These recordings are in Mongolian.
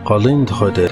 Голын тухай дээр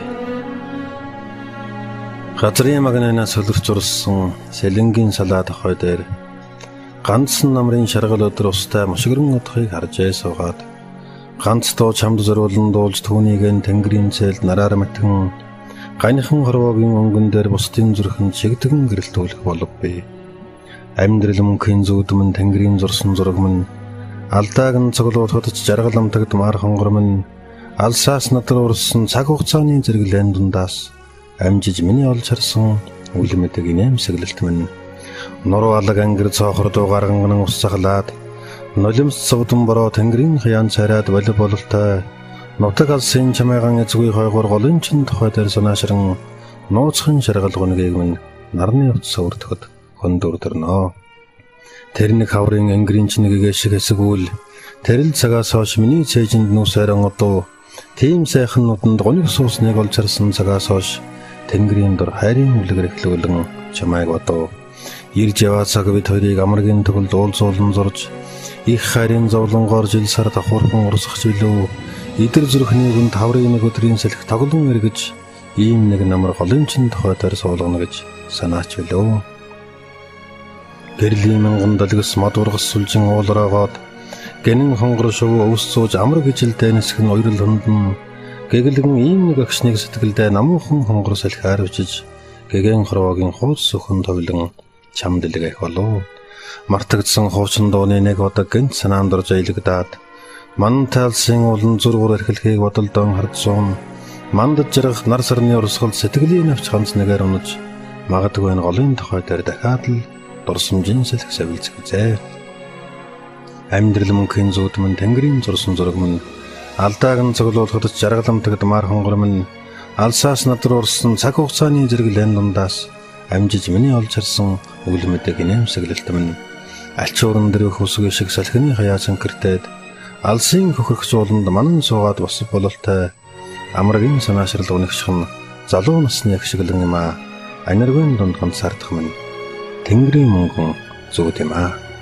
газрын магнанаас солирчурсан сэлэнгийн салаа тухай дээр ганцхан намрын шаргал өдөр устай мошигрон утгыг харжээ суугаад ганц дуу чамд зориулан дуулж түүнийг тэнгэрийн цэлд нараар мэтэн ганихан хорвоогийн өнгөн дээр бусдын зүрхэнд шигдгэн гэрэлтүүлэх боловгүй. Амьдрал мөнхийн зүудмэн тэнгэрийн зурсан зураг мөн алдааг нь цоглуулахад жаргал амтагд маар хонгор мөн алсаас надар урсан цаг хугацааны зэрэглэн дундаас амжиж миний олж харсан үл мэдэг инээмсэглэлт мэн нуруу алаг ангир цоохор дуу гарган усцахлаад нулимс цовдон бороо тэнгэрийн хаяан царайд волейболтой нутаг алсын чамайган эзгүй хойгоор голын чин тухай дээр санаашран нууцхан шаргал гонгийг мэн нарны утас өртөхөд хөндөрдөрнөө. Тэр нэг хаврын ангирын чинэгээ шиг хэсгүүл тэрэл цагаас хойш миний цээжинд нүсэрэн одоо тийм сайхан нутанд гониг суусныг олж харсан цагаас хойш тэнгэрийн дор хайрын үлгэр эхлүүлэн чамайг одоо ирж яваа цаг бид хоёрыг амаргийн төгөлд уулзуулан зурж их хайрын зовлонгоор жил сар давхурхан урсгах билүү идэр зүрхний гүн таврын нэг өдрийн сэлэх тоглон эргэж ийм нэг намар голын чин тухайдаар суулгана гэж санаач билүү. Гэрлийн мянган далгас мод ургас сүлжин уулраагоод гэнэн хонгор шувуу өвс сууж амар гिचэлтэй нисгэн уйрал хөндөн гэгэлэн ийм нэг агшныг сэтгэлдээ намуухан хонгор салхиар үжиж гэгэн хорвоогийн хууц сөхөн товлон чам дэлгэх болов. Мартагдсан хуучин дууны нэг удаг гэнт санаанд орж аялагдаад ман талсын улан зургуур эрхлэхийг бодолдон хардсан мандад жаргах нар сарны урсгал сэтгэлийн навч ганц нэгээр унаж магадгүй энэ голын тухай дээр дахиад л дурсамжийн сэлэх савилцгзээ. Амьдрал мөнхийн зүудмэн тэнгэрийн зурсан зураг мөн алдааг нь цоглуулахад жаргал амтагд маар хонгор мөн алсаас надар урсан цаг хугацааны зэрэглэн дундаас амжиж миний олж харсан үл мэдэг инээмсэглэлт мөн алч ууран дэрх усгүй шиг салхины хаяа цанкэртээд алсын хөхөх зууланд манан суугаад босов бололтой амрагийн санаашрал унагшхан залуу насны агшиглан юм а аниргийн дунд ганцаардах мөн тэнгэрийн мөнгөн зүуд юм а.